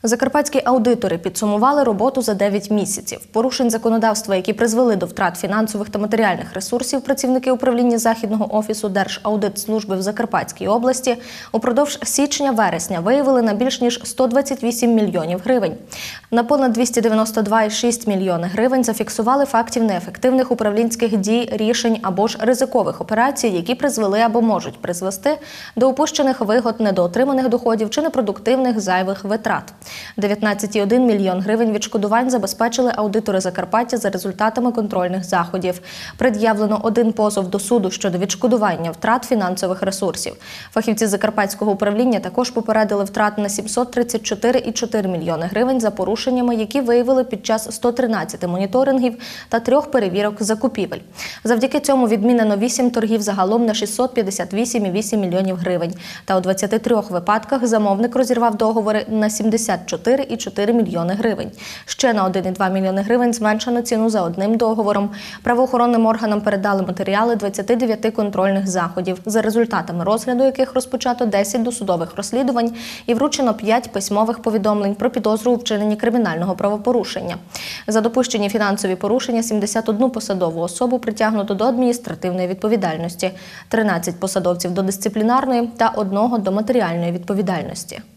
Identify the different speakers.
Speaker 1: Закарпатські аудитори підсумували роботу за 9 місяців. Порушень законодавства, які призвели до втрат фінансових та матеріальних ресурсів, працівники управління Західного офісу Держаудитслужби в Закарпатській області упродовж січня-вересня виявили на більш ніж 128 мільйонів гривень. На понад 292,6 мільйони гривень зафіксували фактів неефективних управлінських дій, рішень або ж ризикових операцій, які призвели або можуть призвести до упущених вигод, недоотриманих доходів чи непродуктивних зайвих витрат. 19,1 мільйон гривень відшкодувань забезпечили аудитори Закарпаття за результатами контрольних заходів. Пред'явлено 1 позов до суду щодо відшкодування втрат фінансових ресурсів. Фахівці Закарпатського управління також попередили втрат на 734,4 мільйони гривень за порушеннями, які виявили під час 113 моніторингів та 3 перевірок закупівель. Завдяки цьому відмінено 8 торгів загалом на 658,8 мільйонів гривень. Та у 23 випадках замовник розірвав договори на 74,4 мільйони гривень. Ще на 1,2 мільйони гривень зменшено ціну за одним договором. Правоохоронним органам передали матеріали 29 контрольних заходів, за результатами розгляду яких розпочато 10 досудових розслідувань і вручено 5 письмових повідомлень про підозру у вчиненні кримінального правопорушення. За допущені фінансові порушення 71 посадову особу притягнуто до адміністративної відповідальності, 13 посадовців до дисциплінарної та 1 до матеріальної відповідальності.